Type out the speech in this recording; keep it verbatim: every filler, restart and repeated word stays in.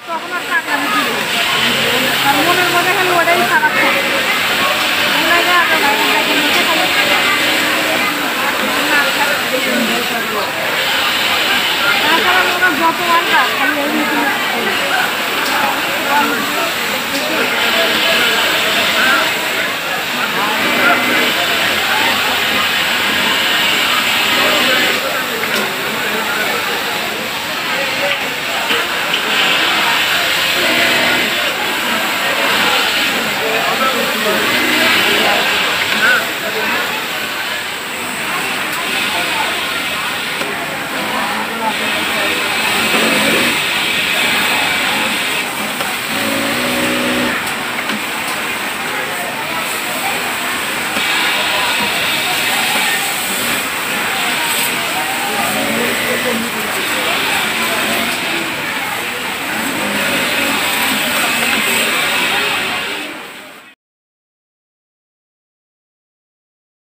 তখন আর পাগলামি দিবে আর মনের মধ্যে খালি ওটাই সারাক্ষণ ওনাকে আগে ভাই ওনাকে মধ্যে খালি তাছাড়া ওরা যত আনবা খালি এই